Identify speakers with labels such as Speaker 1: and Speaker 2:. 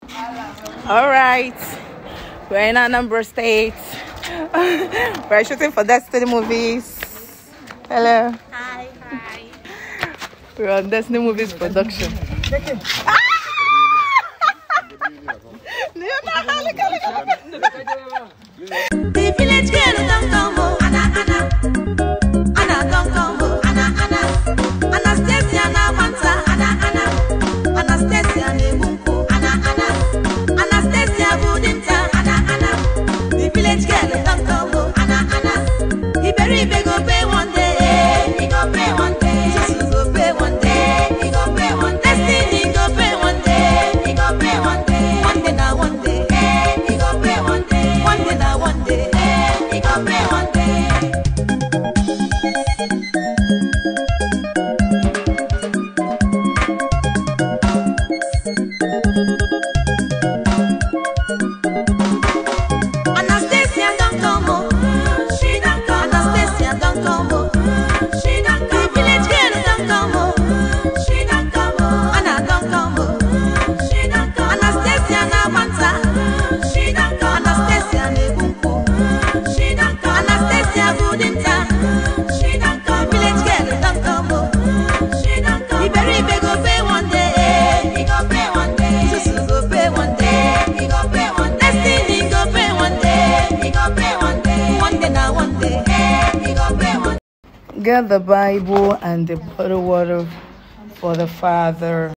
Speaker 1: All right, we're in Anambra State. We're shooting for Destiny Movies. Hello.
Speaker 2: Hi.
Speaker 1: We're on Destiny Movies production.
Speaker 2: The village girl don't come home. Anna don't come home. Anastasia na wanta. Anastasia nebunku. Anastasia budinta. The village girl don't come home. He very big go pay one day. He go pay one day. Jesus go pay one day. He go pay one day. Destiny go pay one day. He go pay one day. One day na one day. He go pay one day. One day na one day. He go pay one day. Anastasia don't come home. She don't come. Anastasia don't come home. She don't come. The village girl don't come home. She don't come home. Anna don't come home. She don't come. Anastasia na wanta. She don't come. Anastasia nebunku. She don't come. Anastasia budinta. She don't come. The village girl don't come home. She don't come. He very big go pay one day. He go pay one day. Jesus go pay one day. He go pay one day. Destiny go pay one day. He go pay one day. One day na one day. He go pay one day.
Speaker 1: Get the Bible and the bottled water for the Father.